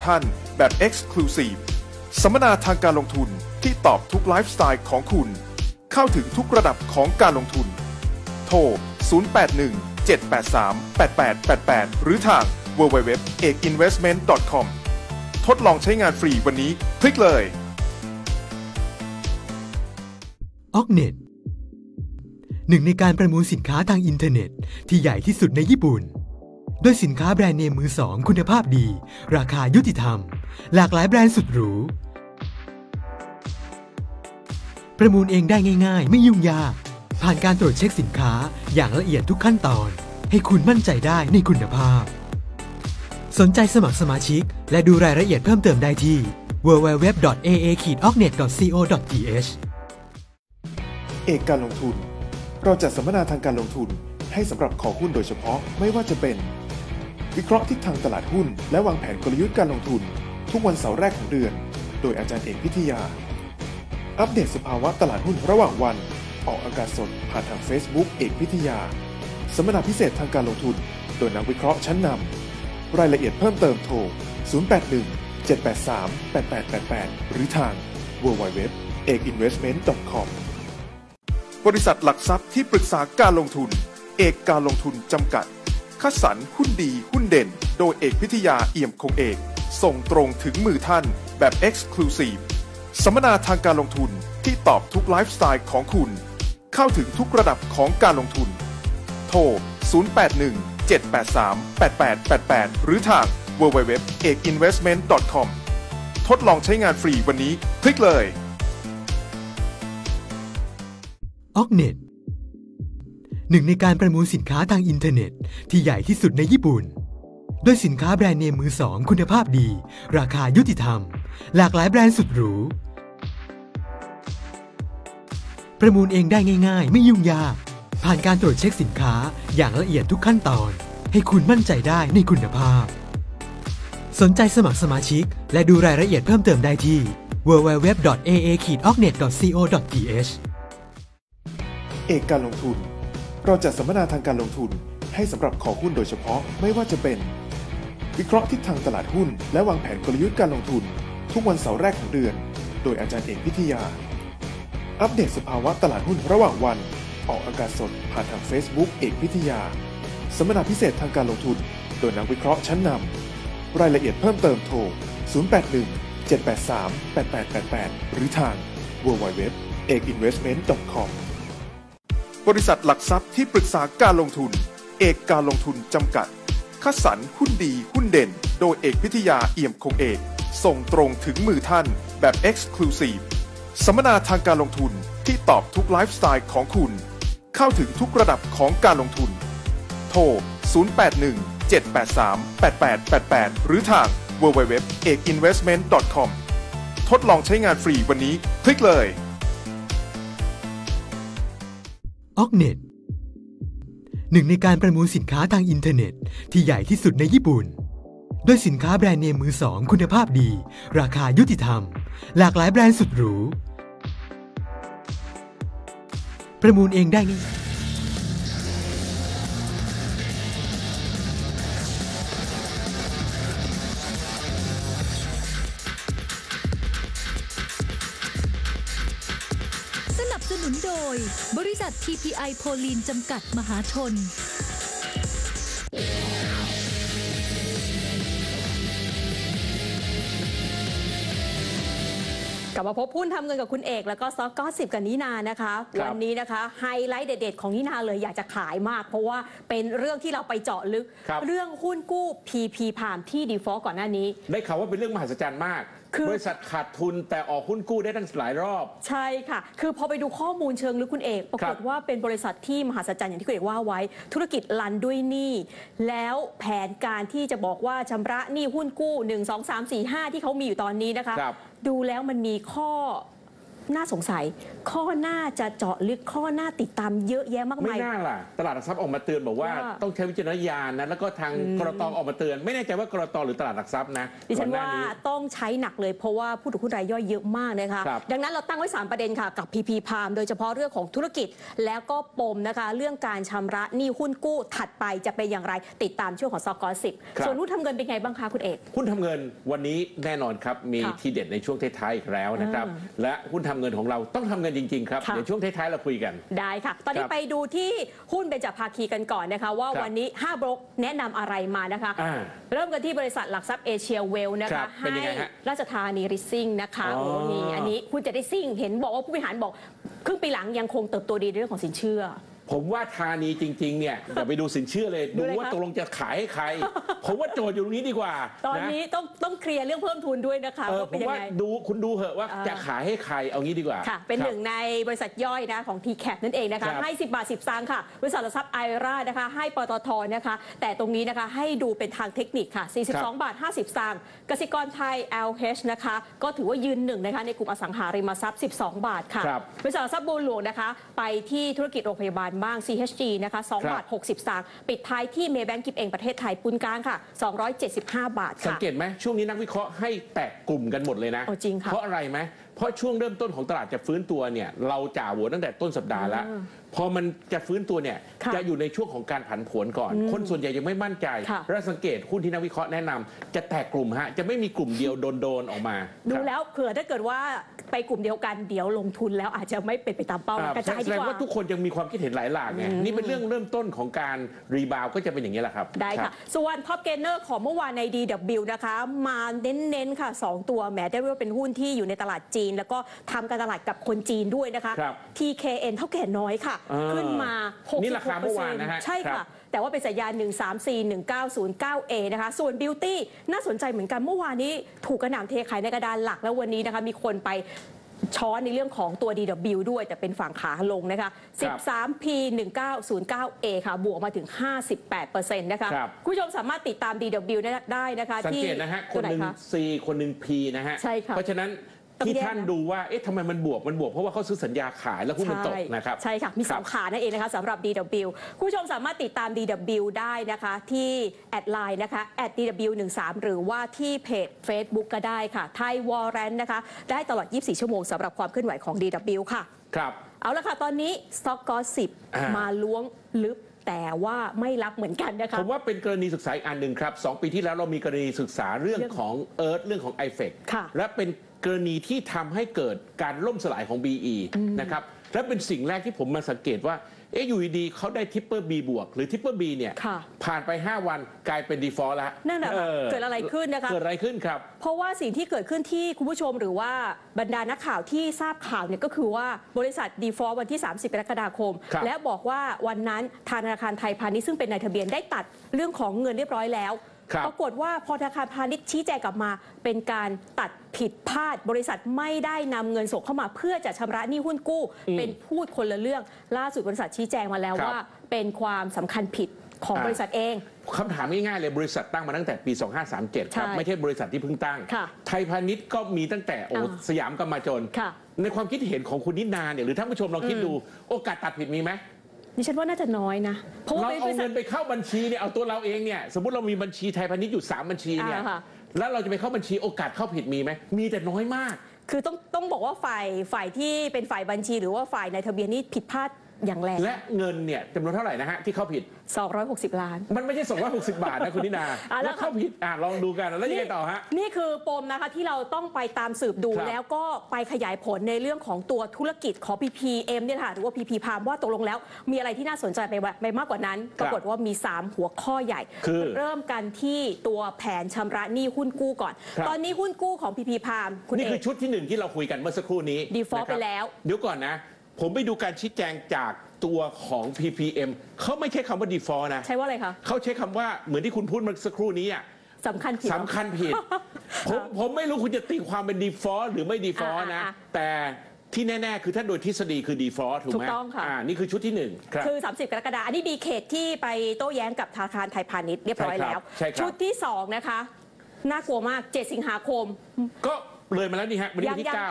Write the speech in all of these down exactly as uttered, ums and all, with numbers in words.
ท่านแบบ Exclusive สัมมนาทางการลงทุนที่ตอบทุกไลฟ์สไตล์ของคุณเข้าถึงทุกระดับของการลงทุนโทร ศูนย์ แปด หนึ่ง เจ็ด แปด สาม แปด แปด แปด แปด หรือทาง ดับเบิลยู ดับเบิลยู ดับเบิลยู ดอท เอก อินเวสท์เมนต์ ดอท คอม ทดลองใช้งานฟรีวันนี้คลิกเลยออกเน็ต หนึ่งในการประมูลสินค้าทางอินเทอร์เน็ตที่ใหญ่ที่สุดในญี่ปุ่นด้วยสินค้าแบรนด์เนมมือสองคุณภาพดีราคายุติธรรมหลากหลายแบรนด์สุดหรูประมูลเองได้ง่ายๆไม่ยุ่งยากผ่านการตรวจเช็คสินค้าอย่างละเอียดทุกขั้นตอนให้คุณมั่นใจได้ในคุณภาพสนใจสมัครสมาชิกและดูรายละเอียดเพิ่มเติมได้ที่ ดับเบิลยู ดับเบิลยู ดับเบิลยู ดอท เอ เอ ออกเน็ต ดอท ซี โอ ดอท ที เอชเอกการลงทุนเราจัดสัมมนาทางการลงทุนให้สำหรับคอหุ้นโดยเฉพาะไม่ว่าจะเป็นวิเคราะห์ทิศทางตลาดหุ้นและวางแผนกลยุทธ์การลงทุนทุกวันเสาร์แรกของเดือนโดยอาจารย์เอกพิทยาอัปเดตสภาวะตลาดหุ้นระหว่างวันออกอากาศสดผ่านทาง Facebook เอกพิทยาสัมมนาพิเศษทางการลงทุนโดยนักวิเคราะห์ชั้นนำรายละเอียดเพิ่มเติมโทร ศูนย์ แปด หนึ่ง เจ็ด แปด สาม แปด แปด แปด แปด หรือทาง ดับเบิลยู ดับเบิลยู ดับเบิลยู ดอท เอก อินเวสท์เมนต์ ดอท คอม บริษัทหลักทรัพย์ที่ปรึกษาการลงทุนเอกการลงทุนจำกัดคัดสรรหุ้นดีหุ้นเด่นโดยเอกพิทยาเอี่ยมคงเอกส่งตรงถึงมือท่านแบบ Exclusive สัมมนาทางการลงทุนที่ตอบทุกไลฟ์สไตล์ของคุณเข้าถึงทุกระดับของการลงทุนโทร ศูนย์ แปด หนึ่ง เจ็ด แปด สาม แปด แปด แปด แปด หรือทาง ดับเบิลยู ดับเบิลยู ดับเบิลยู ดอท เอก อินเวสท์เมนต์ ดอท คอม ทดลองใช้งานฟรีวันนี้คลิกเลยออกเน็ต หนึ่งในการประมูลสินค้าทางอินเทอร์เน็ตที่ใหญ่ที่สุดในญี่ปุ่นด้วยสินค้าแบรนด์เนมมือสองคุณภาพดีราคายุติธรรมหลากหลายแบรนด์สุดหรูประมูลเองได้ง่ายๆไม่ยุ่งยากผ่านการตรวจเช็คสินค้าอย่างละเอียดทุกขั้นตอนให้คุณมั่นใจได้ในคุณภาพสนใจสมัครสมาชิกและดูรายละเอียดเพิ่มเติมได้ที่ ดับเบิลยู ดับเบิลยู ดับเบิลยู ดอท เอ เอ ออกเน็ต ดอท ซี โอ ดอท ที เอชเอกการลงทุนเราจัดสัมมนาทางการลงทุนให้สำหรับคอหุ้นโดยเฉพาะไม่ว่าจะเป็นวิเคราะห์ทิศทางตลาดหุ้นและวางแผนกลยุทธ์การลงทุนทุกวันเสาร์แรกของเดือนโดยอาจารย์เอกพิทยาอัปเดตสภาวะตลาดหุ้นระหว่างวันออกอากาศสดผ่านทาง Facebook เอกพิทยาสัมมนาพิเศษทางการลงทุนโดยนักวิเคราะห์ชั้นนำรายละเอียดเพิ่มเติมโทร ศูนย์ แปด หนึ่ง เจ็ด แปด สาม แปด แปด แปด แปด หรือทาง ดับเบิลยู ดับเบิลยู ดับเบิลยู ดอท เอก อินเวสท์เมนต์ ดอท คอม บริษัทหลักทรัพย์ที่ปรึกษาการลงทุนเอกการลงทุนจำกัดคัดสรรหุ้นดีหุ้นเด่นโดยเอกพิทยาเอี่ยมคงเอกส่งตรงถึงมือท่านแบบ Exclusive สัมมนาทางการลงทุนที่ตอบทุกไลฟ์สไตล์ของคุณเข้าถึงทุกระดับของการลงทุนโทร ศูนย์ แปด หนึ่ง เจ็ด แปด สาม แปด แปด แปด แปด หรือทาง ดับเบิลยู ดับเบิลยู ดับเบิลยู ดอท เอก อินเวสท์เมนต์ ดอท คอม ทดลองใช้งานฟรีวันนี้คลิกเลยออกเน็ต หนึ่งในการประมูลสินค้าทางอินเทอร์เน็ตที่ใหญ่ที่สุดในญี่ปุ่นด้วยสินค้าแบรนด์เนมมือสองคุณภาพดีราคายุติธรรมหลากหลายแบรนด์สุดหรูประมูลเองได้ง่ายสนับสนุนโดยบริษัท ที พี ไอ โพลีนจำกัดมหาชนกลับมาพบหุ้นทำเงินกับคุณเอกแล้วก็ซอฟก็สิบกับนินานะคะวันนี้นะคะไฮไลท์เด็ดๆของนินาเลยอยากจะขายมากเพราะว่าเป็นเรื่องที่เราไปเจาะลึกเรื่องหุ้นกู้ พี พี พามที่ดีฟอลต์ก่อนหน้านี้ได้ข่าวว่าเป็นเรื่องมหัศจรรย์มากบริษัทขาดทุนแต่ออกหุ้นกู้ได้ตั้งหลายรอบใช่ค่ะคือพอไปดูข้อมูลเชิงลึกคุณเอกปรากฏว่าเป็นบริษัทที่มหัศจรรย์อย่างที่คุณเอกว่าไว้ธุรกิจรันด้วยหนี้แล้วแผนการที่จะบอกว่าชำระหนี้หุ้นกู้หนึ่ง สอง สาม สี่ ห้าที่เขามีอยู่ตอนนี้นะคะดูแล้วมันมีข้อน่าสงสัยข้อหน้าจะเจาะลึกข้อหน้าติดตามเยอะแยะมากมายไม่น่าล่ะตลาดหลักทรัพย์ออกมาเตือนบอกว่าต้องใช้วิจารณญาณนะแล้วก็ทางกรต.ออกมาเตือนไม่แน่ใจว่ากรต.หรือตลาดหลักทรัพย์นะดิฉันว่าต้องใช้หนักเลยเพราะว่าผู้ถือหุ้นรายย่อยเยอะมากนะคะดังนั้นเราตั้งไว้สามประเด็นค่ะกับ พี พี Palm โดยเฉพาะเรื่องของธุรกิจแล้วก็ปมนะคะเรื่องการชำระหนี้หุ้นกู้ถัดไปจะเป็นอย่างไรติดตามช่วงของซกสิบส่วนหุ้นทำเงินเป็นไงบ้างคะคุณเอกหุ้นทำเงินวันนี้แน่นอนครับมีทีเด็ดในช่วงท้ายๆอีกแล้วนะครับและหุ้นทำเงินของเราต้องทำเงินจริงๆครับเดี๋ยวช่วงท้ายๆเราคุยกันได้ค่ะตอนนี้ไปดูที่หุ้นเบญจภาคีกันก่อนนะคะว่าวันนี้ห้าบล็อกแนะนำอะไรมานะคะเริ่มกันที่บริษัทหลักทรัพย์เอเชียเวลนะคะให้ราชธานีริซซิ่งนะคะโอ้นี่อันนี้คุณจะได้ซิ่งเห็นบอกว่าผู้บริหารบอกครึ่งปีหลังยังคงเติบโตดีในเรื่องของสินเชื่อผมว่าธานีจริงๆเนี่ยอย่าไปดูสินเชื่อเลยดูว่าตกลงจะขายให้ใครผมว่าโจทย์อยู่ตรงนี้ดีกว่าตอนนี้ต้องต้องเคลียร์เรื่องเพิ่มทุนด้วยนะคะว่าเป็นยังไงดูคุณดูเหอะว่าจะขายให้ใครเอางี้ดีกว่าค่ะเป็นหนึ่งในบริษัทย่อยนะของ ที แคป นั่นเองนะคะให้สิบบาทสิบสตางค์ค่ะบริษัทหลักทรัพย์ไอรานะคะให้ปตทนะคะแต่ตรงนี้นะคะให้ดูเป็นทางเทคนิคค่ะสี่สิบสองบาทห้าสิบสตางค์กสิกรไทย แอล เอช นะคะก็ถือว่ายืนหนึ่งนะคะในกลุ่มอสังหาริมทรัพย์สิบสองบาทค่ะบริษัทหลักทรัพย์บัวหลวงนะคะไปที่ธุรกิจโรงพยาบาลบ้าง ซี เอช จี นะคะสองบาทหกสิบสตางค์ปิดท้ายที่เมย์แบงก์กิฟเองประเทศไทยปุนกลางค่ะสองร้อยเจ็ดสิบห้าบาทค่ะสังเกตไหมช่วงนี้นักวิเคราะห์ให้แตกกลุ่มกันหมดเลยนะจริงค่ะเพราะอะไรไหมเพราะช่วงเริ่มต้นของตลาดจะฟื้นตัวเนี่ยเราจ่าหัวตั้งแต่ต้นสัปดาห์แล้วพอมันจะฟื้นตัวเนี่ยจะอยู่ในช่วงของการผันผวนก่อนคนส่วนใหญ่ยังไม่มั่นใจและสังเกตหุ้นที่นักวิเคราะห์แนะนำจะแตกกลุ่มฮะจะไม่มีกลุ่มเดียวโดนๆออกมาดูแล้วเผื่อถ้าเกิดว่าไปกลุ่มเดียวกันเดี๋ยวลงทุนแล้วอาจจะไม่เป็นไปตามเป้ากระจายดีกว่าแสดงว่าทุกคนยังมีความคิดเห็นหลายหลากไงนี่เป็นเรื่องเริ่มต้นของการรีบาวก็จะเป็นอย่างนี้แหละครับได้ค่ะส่วนท็อปเกนเนอร์ของเมื่อวานใน ดี ดับเบิลยู นะคะมาเน้นๆค่ะสองตัวแหมได้เรียกว่าเป็นหุ้นที่อยู่ในตลาดจีนแล้วก็ทำการตลาดกับคนจีนด้วยนะคะ ที เค เอ็น เท่าแก่น้อยค่ะขึ้นมาหกสิบหกเปอร์เซ็นต์นี่ราคาเมื่อวานนะฮะใช่ค่ะแต่ว่าเป็นสัญญาณหนึ่ง สาม สี่ หนึ่ง เก้า ศูนย์ เก้า เอ นะคะส่วน Beauty น่าสนใจเหมือนกันเมื่อวานนี้ถูกกระหน่ำเทขายในกระดานหลักแล้ววันนี้นะคะมีคนไปช้อนในเรื่องของตัว ดี ดับเบิลยู ด้วยแต่เป็นฝั่งขาลงนะคะ สิบสาม พี หนึ่งเก้า ศูนย์ เก้า เอ ค่ะบวกมาถึง ห้าสิบแปดเปอร์เซ็นต์ นะคะคุณผู้ชมสามารถติดตาม ดี ดับเบิลยู ได้นะคะสังเกตนะฮะคนหนึ่ง C คนหนึ่ง P นะฮะเพราะฉะนั้นที่ท่านดูว่าเอ๊ะทำไมมันบวกมันบวกเพราะว่าเขาซื้อสัญญาขายแล้วหุ้นมันตกนะครับใช่ค่ะมีสองขานั่นเองนะคะสำหรับ ดี ดับเบิลยู ผู้ชมสามารถติดตาม ดี ดับเบิลยู ได้นะคะที่แอดไลน์นะคะแอด ดี ดับเบิลยู หนึ่งสาม หรือว่าที่เพจ Facebook ก็ได้ค่ะไทยวอร์เรนต์นะคะได้ตลอดยี่สิบสี่ชั่วโมงสำหรับความเคลื่อนไหวของ ดี ดับเบิลยู ค่ะครับเอาละค่ะตอนนี้ Stock Gossip มาล้วงลึกแต่ว่าไม่รับเหมือนกันนะคะผมว่าเป็นกรณีศึกษาอีกอันหนึ่งครับสองปีที่แล้วเรามีกรณีศึกษาเรื่องของเอิร์ธเรื่องของ ไอ เอฟ อี ซี และเป็นกรณีที่ทำให้เกิดการล่มสลายของ บี อี นะครับและเป็นสิ่งแรกที่ผมมาสังเกตว่าเอ๊ะอยู่ดีเขาได้ทิปเปอร์ B บวกหรือทิปเปอร์ B เนี่ยผ่านไปห้าวันกลายเป็น default แล้วนั่นแหละเกิดอะไรขึ้นนะคะเกิดอะไรขึ้นครับเพราะว่าสิ่งที่เกิดขึ้นที่คุณผู้ชมหรือว่าบรรดานักข่าวที่ทราบข่าวเนี่ยก็คือว่าบริษัท default วันที่สามสิบกรกฎาคมและบอกว่าวันนั้นธนาคารไทยพาณิชย์ซึ่งเป็นนายทะเบียนได้ตัดเรื่องของเงินเรียบร้อยแล้วปรากฏว่าพอธนาคารพาณิชย์ชี้แจงกลับมาเป็นการตัดผิดพลาดบริษัทไม่ได้นำเงินส่งเข้ามาเพื่อจะชำระหนี้หุ้นกู้เป็นพูดคนละเรื่องล่าสุดบริษัทชี้แจงมาแล้วว่าเป็นความสำคัญผิดของบริษัทเองคำถามง่ายๆเลยบริษัทตั้งมาตั้งแต่ปีสองพันห้าร้อยสามสิบเจ็ดครับไม่ใช่บริษัทที่เพิ่งตั้งไทยพาณิชย์ก็มีตั้งแต่โอ้สยามกำมาจนในความคิดเห็นของคุณนินาเนี่ยหรือท่านผู้ชมลองคิดดูโอกาสตัดผิดมีไหมดิฉันว่าน่าจะน้อยนะเพราะเราเอาเงินไปเข้าบัญชีเนี่ยเอาตัวเราเองเนี่ยสมมติเรามีบัญชีไทยพาณิชย์อยู่สามบัญชีเนี่ยแล้วเราจะไปเข้าบัญชีโอกาสเข้าผิดมีไหมมีแต่น้อยมากคือต้องต้องบอกว่าฝ่ายฝ่ายที่เป็นฝ่ายบัญชีหรือว่าฝ่ายในทะเบียนนี่ผิดพลาดอย่างแรงและเงินเนี่ยจำนวนเท่าไหร่นะฮะที่เข้าผิดสองร้อยหกสิบล้านมันไม่ใช่สองร้อยหกสิบบาทนะคุณนินาแล้วเข้าผิดอ่ะลองดูกันแล้วยังไงต่อฮะนี่คือปมนะคะที่เราต้องไปตามสืบดูแล้วก็ไปขยายผลในเรื่องของตัวธุรกิจของ พี พี เอ็ม เนี่ยค่ะหรือว่า พี พี Palm ว่าตกลงแล้วมีอะไรที่น่าสนใจไปไปมากกว่านั้นปรากฏว่ามีสามหัวข้อใหญ่เริ่มกันที่ตัวแผนชำระหนี้หุ้นกู้ก่อนตอนนี้หุ้นกู้ของ พี พี Palm นี่คือชุดที่หนึ่งที่เราคุยกันเมื่อสักครู่นี้ default ไปแล้วเดี๋ยวก่อนนะผมไปดูการชี้แจงจากตัวของ พี พี เอ็ม เขาไม่ใช่คำว่า default นะใช่ว่าอะไรคะเขาใช้คำว่าเหมือนที่คุณพูดเมื่อสักครู่นี้อ่ะสำคัญผิดสำคัญผิด ผมผมไม่รู้คุณจะตีความเป็น default หรือไม่ default นะแต่ที่แน่ๆคือถ้าโดยทฤษฎีคือ default ถูกไหมถูกต้องค่ะอ่านี่คือชุดที่หนึ่งคือสามสิบกรกฎาคมอันนี้มีเขตที่ไปโต้แย้งกับธนาคารไทยพาณิชย์เรียบร้อยแล้วชุดที่สองนะคะน่ากลัวมากเจ็ดสิงหาคมก็เลยมาแล้วนี่ฮะวันที่ที่เก้า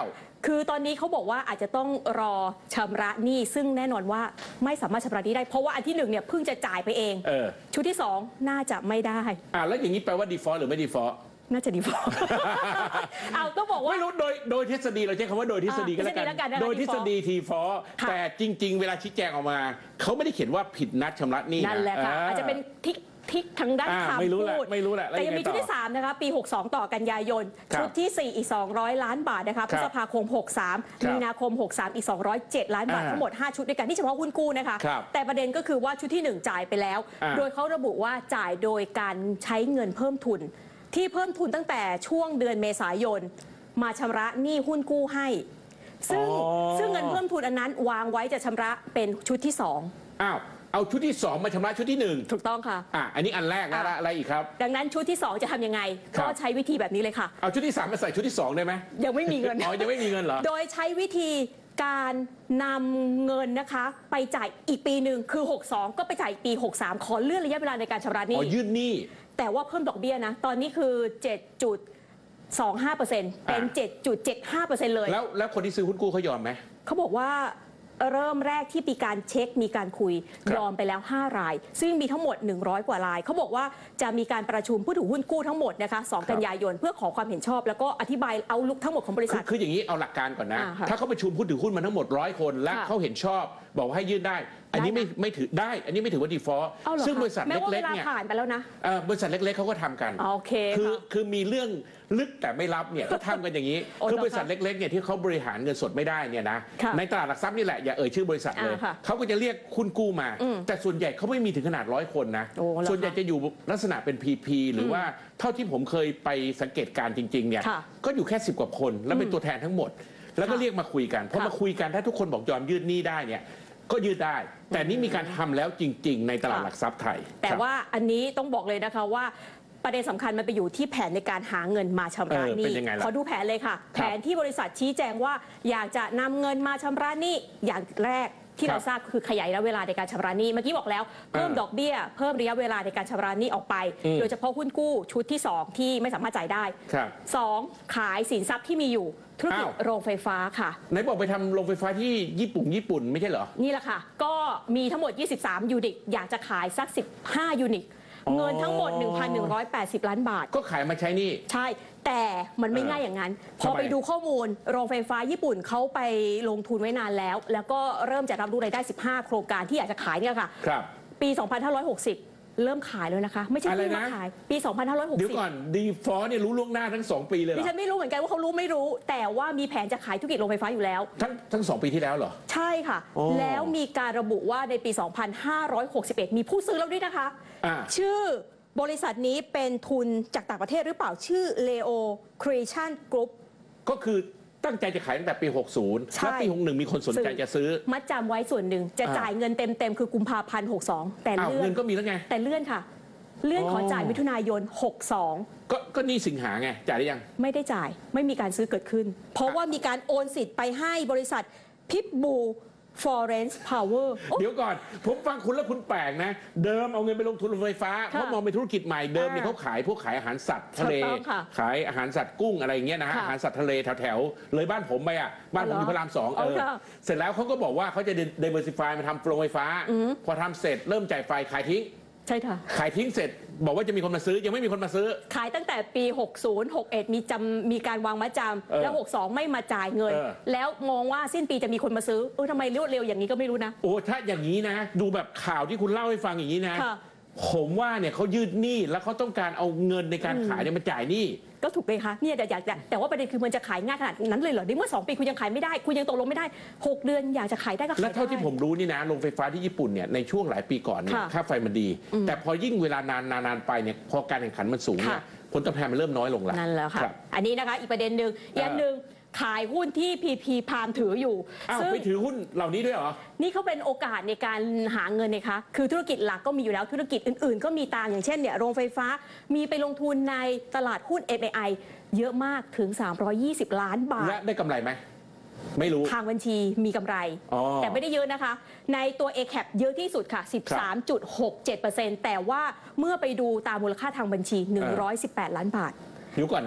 คือตอนนี้เขาบอกว่าอาจจะต้องรอชำระหนี้ซึ่งแน่นอนว่าไม่สามารถชำระหนี้ได้เพราะว่าอันที่หนึ่งเนี่ยเพิ่งจะจ่ายไปเองเออชุดที่สองน่าจะไม่ได้อ่าแล้วอย่างนี้แปลว่า default หรือไม่ default น่าจะดีฟอลเอาก็บอกว่าไม่รู้โดยโดยทฤษฎีเราใช้คำว่าโดยทฤษฎีก็แล้วกันโดยทฤษฎีทีฟอลแต่จริงๆเวลาชี้แจงออกมาเขาไม่ได้เขียนว่าผิดนัดชำระหนี้นั่นแหละค่ะอาจจะเป็นทิกทิกทางด้านคำพูดไม่รู้แหละแต่ยังมีชุดที่สามนะคะปีหกสิบสองต่อกันยายนชุดที่สี่อีกสองร้อยล้านบาทนะคะพฤษภาคมหกสิบสามมีนาคมหกสิบสามอีกสองร้อยเจ็ดล้านบาททั้งหมดห้าชุดด้วยกันที่เฉพาะหุ้นกู้นะคะแต่ประเด็นก็คือว่าชุดที่หนึ่งจ่ายไปแล้วโดยเขาระบุว่าจ่ายโดยการใช้เงินเพิ่มทุนที่เพิ่มทุนตั้งแต่ช่วงเดือนเมษายนมาชำระหนี้หุ้นกู้ให้ซึ่งซึ่งเงินเพิ่มทุนอันนั้นวางไว้จะชำระเป็นชุดที่สองอ้าวเอาชุดที่สองมาชำระชุดที่หนึ่งถูกต้องค่ะอ่ะอันนี้อันแรกนะอะไรอีกครับดังนั้นชุดที่สองจะทำยังไงก็ใช้วิธีแบบนี้เลยค่ะเอาชุดที่สามมาใส่ชุดที่สองได้ไหมยังไม่มีเงินอ๋อยังไม่มีเงินเหรอโดยใช้วิธีการนำเงินนะคะไปจ่ายอีกปีหนึ่งคือหกสิบสองก็ไปจ่ายปีหกสิบสามขอเลื่อนระยะเวลาในการชำระหนี้อ๋อยืดหนี้แต่ว่าเพิ่มดอกเบี้ยนะตอนนี้คือ เจ็ดจุดสองห้าเปอร์เซ็นต์ เป็น เจ็ดจุดเจ็ดห้าเปอร์เซ็นต์ เลยแล้วแล้วคนที่ซื้อหุ้นกู้เขายอมไหมเขาบอกว่าเริ่มแรกที่มีการเช็คมีการคุยยอมไปแล้วห้ารายซึ่งมีทั้งหมดหนึ่งร้อยกว่ารายเขาบอกว่าจะมีการประชุมผู้ถือหุ้นกู้ทั้งหมดนะคะสองกันยายนเพื่อขอความเห็นชอบแล้วก็อธิบายเอาลุกทั้งหมดของบริษัทคืออย่างนี้เอาหลักการก่อนนะถ้าเขาประชุมผู้ถือหุ้นมาทั้งหมดร้อยคนและเขาเห็นชอบบอกว่าให้ยื่นได้อันนี้ไม่ไม่ถือได้อันนี้ไม่ถือว่า default ซึ่งบริษัทเล็กๆเนี่ยผ่านไปแล้วนะบริษัทเล็กๆเขาก็ทำกันโอเคคือคือมีเรื่องลึกแต่ไม่รับเนี่ยก็ทำกันอย่างนี้คือบริษัทเล็กๆเนี่ยที่เขาบริหารเงินสดไม่ได้เนี่ยนะในตลาดหลักทรัพย์นี่แหละอย่าเอ่ยชื่อบริษัทเลยเขาก็จะเรียกหุ้นกู้มาแต่ส่วนใหญ่เขาไม่มีถึงขนาดร้อยคนนะส่วนใหญ่จะอยู่ลักษณะเป็น พี พี หรือว่าเท่าที่ผมเคยไปสังเกตการจริงๆเนี่ยก็อยู่แค่สิบกว่าคนแล้วเป็นตัวแทนทั้งหมดแล้วก็เรียกมาคุยกันพอมาคุยกันถ้าทุกคนบอกยอมยืดหนี้ได้เนี่ยก็ยืดได้แต่นี่มีการทำแล้วจริงๆในตลาดหลักทรัพย์ไทยแต่ว่าอันนี้ต้องบอกเลยนะคะว่าประเด็นสำคัญมันไปอยู่ที่แผนในการหาเงินมาชำระหนี้ขอดูแผนเลยค่ะแผนที่บริษัทชี้แจงว่าอยากจะนำเงินมาชำระหนี้อย่างแรกที่เราทราบคือขยายระยะเวลาในการชำระหนี้เมื่อกี้บอกแล้วเพิ่มดอกเบี้ยเพิ่มระยะเวลาในการชำระหนี้ออกไปโดยเฉพาะหุ้นกู้ชุดที่สองที่ไม่สามารถจ่ายได้สองขายสินทรัพย์ที่มีอยู่ธุรกิจโรงไฟฟ้าค่ะไหนบอกไปทำโรงไฟฟ้าที่ญี่ปุ่นญี่ปุ่นไม่ใช่เหรอนี่แหละค่ะก็มีทั้งหมดยี่สิบสามยูนิตอยากจะขายสักสิบห้ายูนิตเงินทั้งหมด หนึ่งพันหนึ่งร้อยแปดสิบ ล้านบาทก็ขายมาใช้นี่ใช่แต่มันไม่ง่ายอย่างนั้นพอไปดูข้อมูลโรงไฟฟ้าญี่ปุ่นเขาไปลงทุนไว้นานแล้วแล้วก็เริ่มจะรับรู้รายได้สิบห้าโครงการที่อยากจะขายเนี่ยค่ะครับปีสองพันห้าร้อยหกสิบเริ่มขายแล้วนะคะไม่ใช่เพิ่งมาขายปีสองพันห้าร้อยหกสิบเดี๋ยวก่อนดีฟอร์เนี่ยรู้ล่วงหน้าทั้งสองปีเลยเหรอดิฉันไม่รู้เหมือนกันว่าเขารู้ไม่รู้แต่ว่ามีแผนจะขายธุรกิจโรงไฟฟ้าอยู่แล้วทั้งทั้งสองปีที่แล้วเหรอใช่ค่ะแล้วมีการระบุว่าในปีสองพันห้าร้อยหกสิบเอ็ดมีผู้ซื้อแล้วด้วยนะคะชื่อบริษัทนี้เป็นทุนจากต่างประเทศหรือเปล่าชื่อ Leo Creation Group ก็คือตั้งใจจะขายตั้งแต่ปีหกสิบแล้วปีหกสิบเอ็ดมีคนสนใจจะซื้อมัดจำไว้ส่วนหนึ่งจะจ่ายเงินเต็มๆคือกุมภาพันธ์หกสิบสองแต่เลื่อนเงินก็มีแล้วไงแต่เลื่อนค่ะเลื่อนขอจ่ายมิถุนายนหกสิบสองก็ก็นี่สิงหาไงจ่ายได้ยังไม่ได้จ่ายไม่มีการซื้อเกิดขึ้นเพราะว่ามีการโอนสิทธิ์ไปให้บริษัทพิบบูForest Power เดี๋ยวก่อนผมฟังคุณแล้วคุณแปลกนะเดิมเอาเงินไปลงทุนไฟฟ้าเพราะมองเป็นธุรกิจใหม่เดิมเนี่ยเขาขายพวกขายอาหารสัตว์ทะเลขายอาหารสัตว์กุ้งอะไรอย่างเงี้ยนะฮะอาหารสัตว์ทะเลแถวๆเลยบ้านผมไปอ่ะบ้านผมอยู่พระรามสองเออเสร็จแล้วเขาก็บอกว่าเขาจะ diversify มาทำโรงไฟฟ้าพอทำเสร็จเริ่มจ่ายไฟขายทิ้งใช่ค่ะขายทิ้งเสร็จบอกว่าจะมีคนมาซื้อยังไม่มีคนมาซื้อขายตั้งแต่ปีหกสิบ หกสิบเอ็ดมีจำมีการวางมัดจำแล้วหกสิบสองไม่มาจ่ายเงินแล้วมองว่าสิ้นปีจะมีคนมาซื้อเออทำไมรวดเร็วอย่างนี้ก็ไม่รู้นะโอ้ถ้าอย่างนี้นะดูแบบข่าวที่คุณเล่าให้ฟังอย่างนี้นะผมว่าเนี่ยเขายืดหนี้แล้วเขาต้องการเอาเงินในการขายเนี่ยมาจ่ายหนี้ก็ถูกเลยค่ะเนี่ยอยากจะแต่ว่าประเด็นคือมันจะขายง่ายขนาดนั้นเลยเหรอในเมื่อสองปีคุณยังขายไม่ได้คุณยังตกลงไม่ได้หกเดือนอยากจะขายได้ก็ขายได้และเท่าที่ผมรู้นี่นะโรงไฟฟ้าที่ญี่ปุ่นเนี่ยในช่วงหลายปีก่อนเนี่ยค่าไฟมันดีแต่พอยิ่งเวลานานนานไปเนี่ยพอการแข่งขันมันสูงเนี่ยผลตอบแทนมันเริ่มน้อยลงแล้วนั่นแหละค่ะอันนี้นะคะอีกประเด็นหนึ่งอย่างหนึ่งขายหุ้นที่ พี พี พามถืออยู่อ้าวไปถือหุ้นเหล่านี้ด้วยเหรอนี่เขาเป็นโอกาสในการหาเงินนะคะคือธุรกิจหลักก็มีอยู่แล้วธุรกิจอื่นๆก็มีตามอย่างเช่นเนี่ยโรงไฟฟ้ามีไปลงทุนในตลาดหุ้น เอ็ม เอ ไอ เยอะมากถึงสามร้อยยี่สิบล้านบาทและได้กำไรไหมไม่รู้ทางบัญชีมีกำไรแต่ไม่ได้เยอะนะคะในตัว เอ แคป เยอะที่สุดค่ะ สิบสามจุดหกเจ็ดเปอร์เซ็นต์ แต่ว่าเมื่อไปดูตามมูลค่าทางบัญชีหนึ่งร้อยสิบแปดล้านบาทเดี๋ยวก่อนนะ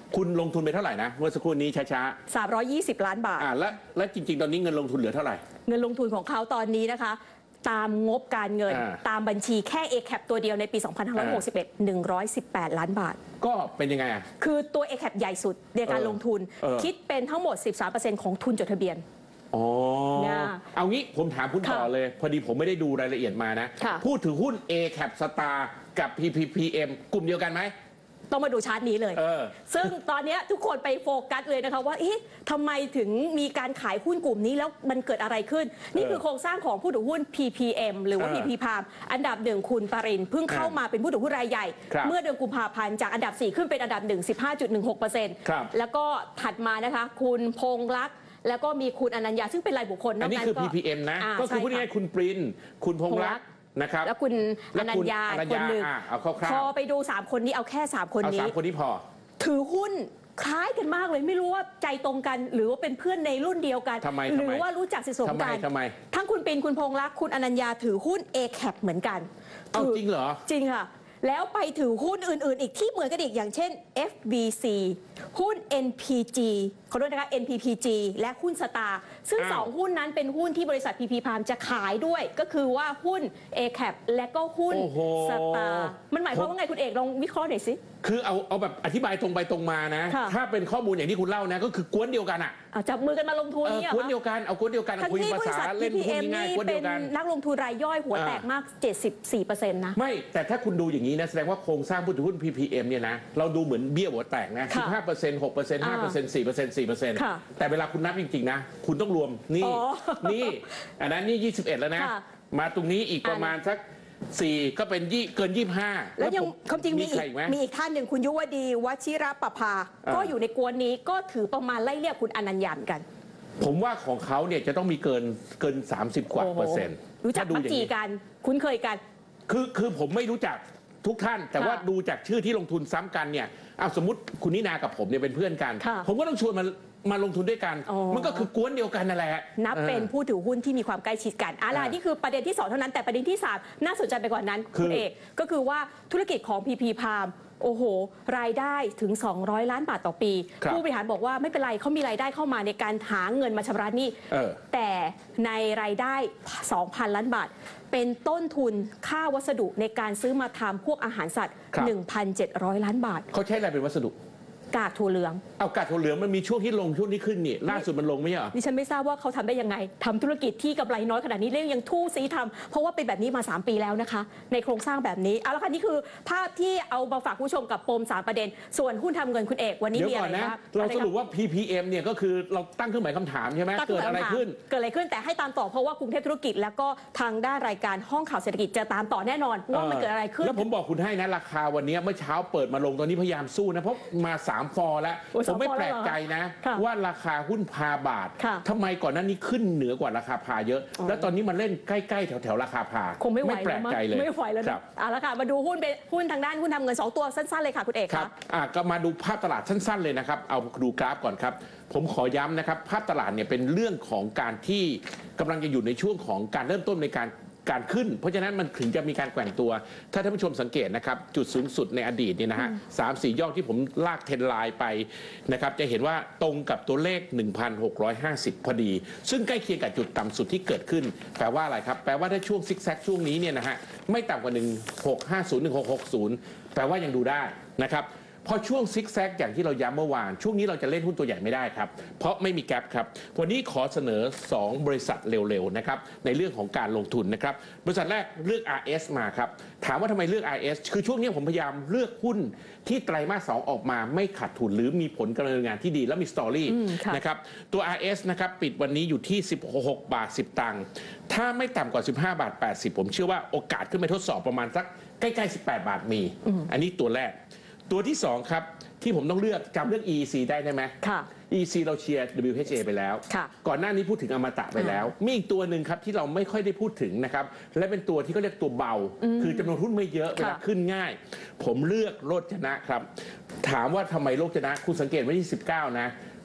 คุณลงทุนไปเท่าไหร่นะเมื่อสักครู่นี้ช้าๆสามร้อยยี่สิบล้านบาทอ่าและและจริงๆตอนนี้เงินลงทุนเหลือเท่าไหร่เงินลงทุนของเขาตอนนี้นะคะตามงบการเงินตามบัญชีแค่ เอ แคป ตัวเดียวในปี สองพันห้าร้อยหกสิบเอ็ด หนึ่งร้อยสิบแปด ล้านบาทก็เป็นยังไงอ่ะคือตัว เอ แคป ใหญ่สุดในการลงทุนคิดเป็นทั้งหมด สิบสามเปอร์เซ็นต์ ของทุนจดทะเบียนอ๋อเอางี้ผมถามคุณต่อเลยพอดีผมไม่ได้ดูรายละเอียดมานะพูดถึงหุ้น เอ แคป Star กับ พี พี พี เอ็ม กลุ่มเดียวกันไหมต้องมาดูชาร์ตนี้เลยซึ่งตอนนี้ทุกคนไปโฟกัสเลยนะคะว่าเอ๊ะทำไมถึงมีการขายหุ้นกลุ่มนี้แล้วมันเกิดอะไรขึ้นนี่คือโครงสร้างของผู้ถือหุ้น พี พี เอ็ม หรือว่า พี พี พี อันดับหนึ่งคุณปรินเพิ่งเข้ามาเป็นผู้ถือหุ้นรายใหญ่เมื่อเดือนกุมภาพันธ์จากอันดับสี่ขึ้นเป็นอันดับหนึ่ง สิบห้าจุดหนึ่งหกเปอร์เซ็นต์ แล้วก็ถัดมานะคะคุณพงษ์ลักษณ์แล้วก็มีคุณอนัญญาซึ่งเป็นรายบุคคลอันนี้คือ พี พี เอ็ม นะก็คือพูดง่ายๆคุณปรินคุณพงษ์ลักษณ์นะครับแล้วคุณอนัญญาคนหนึ่งพอไปดูสามคนนี้เอาแค่สามคนนี้เอาสามคนนี้พอถือหุ้นคล้ายกันมากเลยไม่รู้ว่าใจตรงกันหรือว่าเป็นเพื่อนในรุ่นเดียวกันหรือว่ารู้จักสิสมกันทั้งคุณปินคุณพงษ์ลักษณ์คุณอนัญญาถือหุ้น เอ แคป เหมือนกันเอาจริงเหรอจริงค่ะแล้วไปถือหุ้นอื่นๆอีกที่เหมือนกันอีกอย่างเช่น เอฟ บี ซี หุ้น เอ็น พี จี ขอโทษนะคะ เอ็น พี พี จี และหุ้นสตาร์ซึ่งสองหุ้นนั้นเป็นหุ้นที่บริษัท พี พี พี จะขายด้วยก็คือว่าหุ้น เอ แคป และก็หุ้นสตาร์มันหมายความว่าไงคุณเอกลองวิเคราะห์หน่อยสิคือเอาเอาแบบอธิบายตรงไปตรงมานะถ้าเป็นข้อมูลอย่างที่คุณเล่านะก็คือกวนเดียวกันอ่ะจับมือกันมาลงทุนเนี่ยกวนเดียวกันเอากวนเดียวกันคุยภาษาเล่นหุ้นง่ายๆกวนเดียวกันนักลงทุนรายย่อยหัวแตกมาก เจ็ดสิบสี่เปอร์เซ็นต์ นะไม่แต่ถ้าคุณดูอย่างนี้นะแสดงว่าโครงสร้างผู้ถือหุ้น พี พี เอ็ม เนี่ยนะเราดูเหมือนเบี้ยหัวแตกนะ สิบห้าเปอร์เซ็นต์ หกเปอร์เซ็นต์ ห้าเปอร์เซ็นต์ สี่เปอร์เซ็นต์ สี่เปอร์เซ็นต์ แต่เวลาคุณนับจริงๆนะคุณต้องรวมนี่นี่อันนั้นนี่ยี่สิบเอ็ดแล้วนะมาตรงนี้อีกประมาณสักสี่ก็เป็นยี่เกินยี่สิบห้าแล้วยังความจริงมีอีกมีอีกท่านหนึ่งคุณยุวดีวชิรประภาก็อยู่ในกวนนี้ก็ถือประมาณไล่เรียกคุณอนัญญากันผมว่าของเขาเนี่ยจะต้องมีเกินเกินสามสิบกว่าเปอร์เซ็นต์รู้จักมักจีกันคุ้นเคยกันคือคือผมไม่รู้จักทุกท่านแต่ว่าดูจากชื่อที่ลงทุนซ้ำกันเนี่ยเอาสมมติคุณนินากับผมเนี่ยเป็นเพื่อนกันผมก็ต้องชวนมามาลงทุนด้วยกันมันก็คือกวนเดียวกันนั่นแหละนับเป็นผู้ถือหุ้นที่มีความใกล้ชิดกันอะไรนี่คือประเด็นที่สองเท่านั้นแต่ประเด็นที่สามน่าสนใจไปกว่านั้นคุณเอกก็คือว่าธุรกิจของ พี พี พี โอ้โหรายได้ถึงสองร้อยล้านบาทต่อปีผู้บริหารบอกว่าไม่เป็นไรเขามีรายได้เข้ามาในการหาเงินมาชำระหนี้แต่ในรายได้ สองพัน ล้านบาทเป็นต้นทุนค่าวัสดุในการซื้อมาทำพวกอาหารสัตว์ หนึ่งพันเจ็ดร้อย ล้านบาทเขาใช้อะไรเป็นวัสดุกากถั่วเหลืองเอากากถั่วเหลืองมันมีช่วงที่ลงช่วงนี้ขึ้นนี่ล่าสุดมันลงไม่ใช่เหรอดิฉันไม่ทราบว่าเขาทำได้ยังไงทำธุรกิจที่กำไรน้อยขนาดนี้เรื่องยังทู่ซีทำเพราะว่าเป็นแบบนี้มาสามปีแล้วนะคะในโครงสร้างแบบนี้เอาละค่ะนี่คือภาพที่เอามาฝากผู้ชมกับปมสามประเด็นส่วนหุ้นทำเงินคุณเอกวันนี้มีอะไรบ้างเราสรุปว่า พี พี เอ็ม เนี่ยก็คือเราตั้งเครื่องหมายคำถามใช่ไหมเกิดอะไรขึ้นเกิดอะไรขึ้นแต่ให้ตามต่อเพราะว่ากรุงเทพธุรกิจแล้วก็ทางด้านรายการห้องข่าวเศรษฐกิจจะตามต่อแน่นอนว่ามันเกิดอะไรขึ้นแล้วผมบอกคุณให้นะราคาวันนี้เมื่อเช้าเปิดมาลงตอนนี้พยายามสู้นะเพราะมาสามฟอร์แล้วผมไม่แปลกใจนะว่าราคาหุ้นพาบาททำไมก่อนหน้านี้ขึ้นเหนือกว่าราคาพาเยอะแล้วตอนนี้มันเล่นใกล้ๆแถวๆราคาพาคงไม่ไหวแปลกใจเลยไม่ไหวแล้วครับเอาละค่ะมาดูหุ้นเป็นหุ้นทางด้านหุ้นทำเงินสองตัวสั้นๆเลยค่ะคุณเอกครับอ่ะก็มาดูภาพตลาดสั้นๆเลยนะครับเอาดูกราฟก่อนครับผมขอย้ำนะครับภาพตลาดเนี่ยเป็นเรื่องของการที่กำลังจะอยู่ในช่วงของการเริ่มต้นในการการขึ้นเพราะฉะนั้นมันถึงจะมีการแกว่งตัวถ้าท่านผู้ชมสังเกตนะครับจุดสูงสุดในอดีตเนี่ยนะฮะสามสี่ยอดที่ผมลากเทรนไลน์ไปนะครับจะเห็นว่าตรงกับตัวเลข หนึ่งพันหกร้อยห้าสิบ พอดีซึ่งใกล้เคียงกับจุดต่ำสุดที่เกิดขึ้นแปลว่าอะไรครับแปลว่าถ้าช่วงซิกแซกช่วงนี้เนี่ยนะฮะไม่ต่ำกว่าหนึ่งพันหกร้อยห้าสิบ หนึ่งพันหกร้อยหกสิบแปลว่ายังดูได้นะครับพอช่วงซิกแซกอย่างที่เราย้ำเมื่อวานช่วงนี้เราจะเล่นหุ้นตัวใหญ่ไม่ได้ครับเพราะไม่มีแกปครับวันนี้ขอเสนอสองบริษัทเร็วๆนะครับในเรื่องของการลงทุนนะครับบริษัทแรกเลือก อาร์ เอส มาครับถามว่าทำไมเลือก อาร์ เอส คือช่วงนี้ผมพยายามเลือกหุ้นที่ไตรมาสสองออกมาไม่ขาดทุนหรือมีผลการดำเนินงานที่ดีและมีสตอรี่นะครับตัว อาร์ เอส นะครับปิดวันนี้อยู่ที่สิบหกบาทสิบตังค์ถ้าไม่ต่ำกว่าสิบห้าบาทแปดสิบผมเชื่อว่าโอกาสขึ้นไปทดสอบประมาณสักใกล้ๆสิบแปดบาทมีอันนี้ตัวแรกตัวที่สองครับที่ผมต้องเลือกจำเรื่อง อี อี ซี ได้ไหมค่ะ อี อี ซี เราเชียร์ ดับเบิลยู เอช เอ ไปแล้วก่อนหน้านี้พูดถึงอมตะไปแล้วมีอีกตัวหนึ่งครับที่เราไม่ค่อยได้พูดถึงนะครับและเป็นตัวที่เขาเรียกตัวเบาคือจำนวนหุ้นไม่เยอะเวลาขึ้นง่ายผมเลือกโรจนะครับถามว่าทำไมโรจนะคุณสังเกตไว้ที่สิบเก้านะ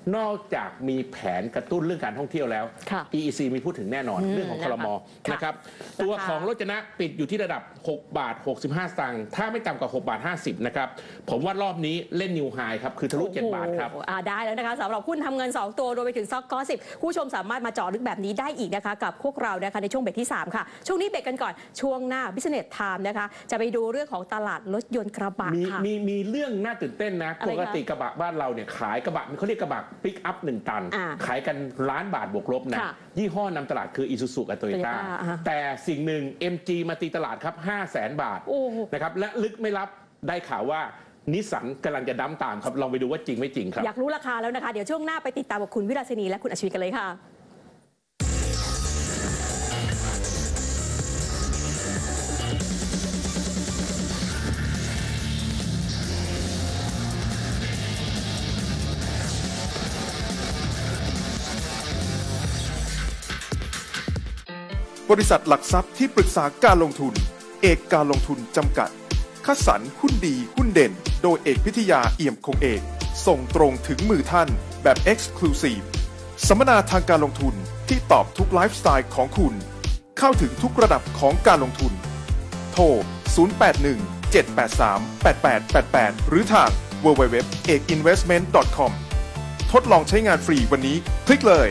นอกจากมีแผนกระตุ้นเรื่องการท่องเที่ยวแล้ว อี อี ซี มีพูดถึงแน่นอนเรื่องของครม.นะครับตัวของรจนะปิดอยู่ที่ระดับหกบาทหกสิบห้าสตางค์ถ้าไม่ต่ำกว่าหกบาทห้าสิบนะครับผมว่ารอบนี้เล่นนิวไฮครับคือทะลุเจ็ดบาทครับได้แล้วนะคะสำหรับหุ้นทำเงินสองตัวรวมไปถึงซ็อกกอสิบผู้ชมสามารถมาเจาะลึกแบบนี้ได้อีกนะคะกับพวกเรานะคะในช่วงเบรกที่สามค่ะช่วงนี้เบรกกันก่อนช่วงหน้า Business Time นะคะจะไปดูเรื่องของตลาดรถยนต์กระบะค่ะมีมีเรื่องน่าตื่นเต้นนะปกติกระบะบ้านเราเนี่ยขายกระบะเขาเรียกกระบะปิกอัพหนึ่งตันขายกันล้านบาทบวกลบนะยี่ห้อนำตลาดคือ Isuzu กับ Toyota แต่สิ่งหนึ่ง เอ็ม จี มาตีตลาดครับ ห้าแสน บาทนะครับและลึกไม่ลับได้ข่าวว่านิสสันกำลังจะดั้มตามครับลองไปดูว่าจริงไม่จริงครับอยากรู้ราคาแล้วนะคะเดี๋ยวช่วงหน้าไปติดตามกับคุณวิราศินีและคุณอชวินกันเลยค่ะบริษัทหลักทรัพย์ที่ปรึกษาการลงทุนเอกการลงทุนจำกัดคัดสรรหุ้นดีหุ้นเด่นโดยเอกพิทยาเอี่ยมคงเอกส่งตรงถึงมือท่านแบบ Exclusive สัมมนาทางการลงทุนที่ตอบทุกไลฟ์สไตล์ของคุณเข้าถึงทุกระดับของการลงทุนโทรศูนย์ แปด หนึ่ง เจ็ด แปด สาม แปด แปด แปด แปดหรือทาง ดับเบิลยู ดับเบิลยู ดับเบิลยู ดอท เอก อินเวสท์เมนต์ ดอท คอม ทดลองใช้งานฟรีวันนี้คลิกเลย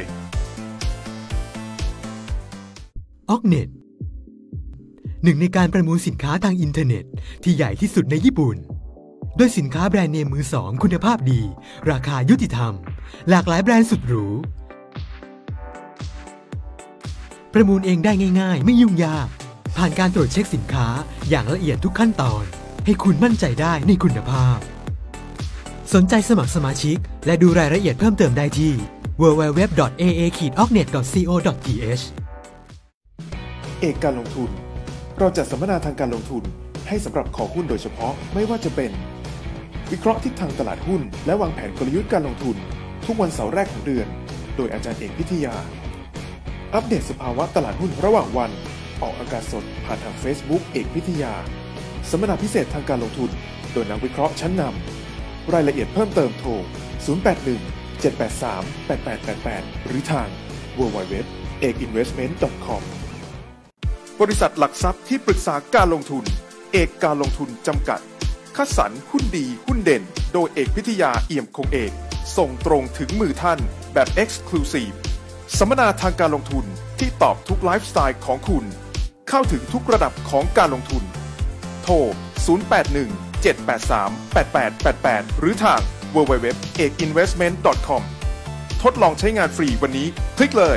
ออกเน็ตหนึ่งในการประมูลสินค้าทางอินเทอร์เน็ตที่ใหญ่ที่สุดในญี่ปุ่นโดยสินค้าแบรนด์เนมมือสองคุณภาพดีราคายุติธรรมหลากหลายแบรนด์สุดหรูประมูลเองได้ง่ายๆไม่ยุ่งยากผ่านการตรวจเช็คสินค้าอย่างละเอียดทุกขั้นตอนให้คุณมั่นใจได้ในคุณภาพสนใจสมัครสมาชิกและดูรายละเอียดเพิ่มเติมได้ที่ ดับเบิลยู ดับเบิลยู ดับเบิลยู ดอท เอ เอ ออกเน็ต ดอท ซี โอ ดอท ที เอชเอกการลงทุนเราจัดสัมมนาทางการลงทุนให้สำหรับคอหุ้นโดยเฉพาะไม่ว่าจะเป็นวิเคราะห์ทิศทางตลาดหุ้นและวางแผนกลยุทธ์การลงทุนทุกวันเสาร์แรกของเดือนโดยอาจารย์เอกพิทยาอัปเดตสภาวะตลาดหุ้นระหว่างวันออกอากาศสดผ่านทาง Facebook เอกพิทยาสัมมนาพิเศษทางการลงทุนโดยนักวิเคราะห์ชั้นนำรายละเอียดเพิ่มเติมโทรศูนย์ แปด หนึ่ง เจ็ด แปด สาม แปด แปด แปด แปดหรือทาง ดับเบิลยู ดับเบิลยู ดับเบิลยู ดอท เอก อินเวสท์เมนต์ ดอท คอม บริษัทหลักทรัพย์ที่ปรึกษาการลงทุนเอกการลงทุนจำกัดคัดสรรหุ้นดีหุ้นเด่นโดยเอกพิทยาเอี่ยมคงเอกส่งตรงถึงมือท่านแบบ Exclusive สัมมนาทางการลงทุนที่ตอบทุกไลฟ์สไตล์ของคุณเข้าถึงทุกระดับของการลงทุนโทรศูนย์ แปด หนึ่ง เจ็ด แปด สาม แปด แปด แปด แปดหรือทาง ดับเบิลยู ดับเบิลยู ดับเบิลยู ดอท เอก อินเวสท์เมนต์ ดอท คอม ทดลองใช้งานฟรีวันนี้คลิกเลย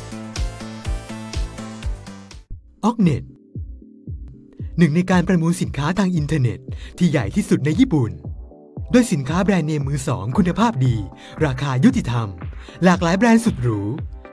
ออกเน็ตหนึ่งในการประมูลสินค้าทางอินเทอร์เน็ตที่ใหญ่ที่สุดในญี่ปุ่นโดยสินค้าแบรนด์เนมมือสองคุณภาพดีราคายุติธรรมหลากหลายแบรนด์สุดหรู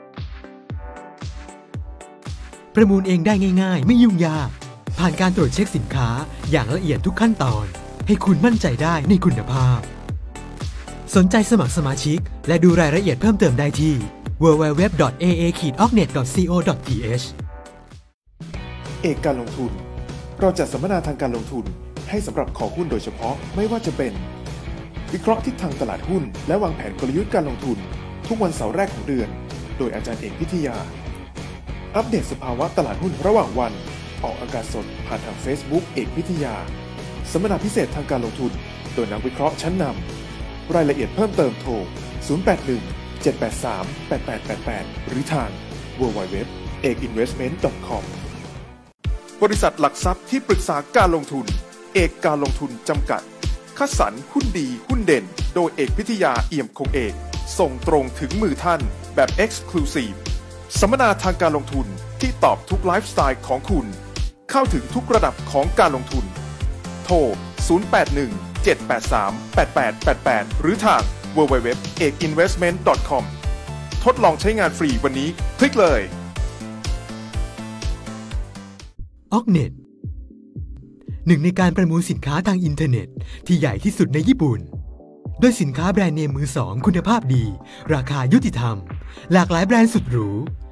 ประมูลเองได้ง่ายๆไม่ยุ่งยากผ่านการตรวจเช็คสินค้าอย่างละเอียดทุกขั้นตอนให้คุณมั่นใจได้ในคุณภาพสนใจสมัครสมาชิกและดูรายละเอียดเพิ่มเติมได้ที่ ดับเบิลยู ดับเบิลยู ดับเบิลยู ดอท เอ เอ ออกเน็ต ดอท ซี โอ ดอท ที เอชเอกการลงทุนเราจัดสัมมนาทางการลงทุนให้สำหรับคอหุ้นโดยเฉพาะไม่ว่าจะเป็นวิเคราะห์ทิศทางตลาดหุ้นและวางแผนกลยุทธ์การลงทุนทุกวันเสาร์แรกของเดือนโดยอาจารย์เอกพิทยาอัปเดตสภาวะตลาดหุ้นระหว่างวันออกอากาศสดผ่านทาง Facebook เอกพิทยาสัมมนาพิเศษทางการลงทุนโดยนักวิเคราะห์ชั้นนำรายละเอียดเพิ่มเติมโทรศูนย์ แปด หนึ่ง เจ็ด แปด สาม แปด แปด แปด แปดหรือทาง ดับเบิลยู ดับเบิลยู ดับเบิลยู ดอท เอก อินเวสท์เมนต์ ดอท คอม บริษัทหลักทรัพย์ที่ปรึกษาการลงทุนเอกการลงทุนจำกัดคัดสรรหุ้นดีหุ้นเด่นโดยเอกพิทยาเอี่ยมคงเอกส่งตรงถึงมือท่านแบบ Exclusive สัมมนาทางการลงทุนที่ตอบทุกไลฟ์สไตล์ของคุณเข้าถึงทุกระดับของการลงทุนโทรศูนย์ แปด หนึ่ง เจ็ด แปด สาม แปด แปด แปด แปดหรือทาง ดับเบิลยู ดับเบิลยู ดับเบิลยู ดอท เอก อินเวสท์เมนต์ ดอท คอม ทดลองใช้งานฟรีวันนี้คลิกเลยออกเน็ตหนึ่งในการประมูลสินค้าทางอินเทอร์เน็ตที่ใหญ่ที่สุดในญี่ปุ่นโดยสินค้าแบรนด์เนมมือสองคุณภาพดีราคายุติธรรมหลากหลายแบรนด์สุดหรู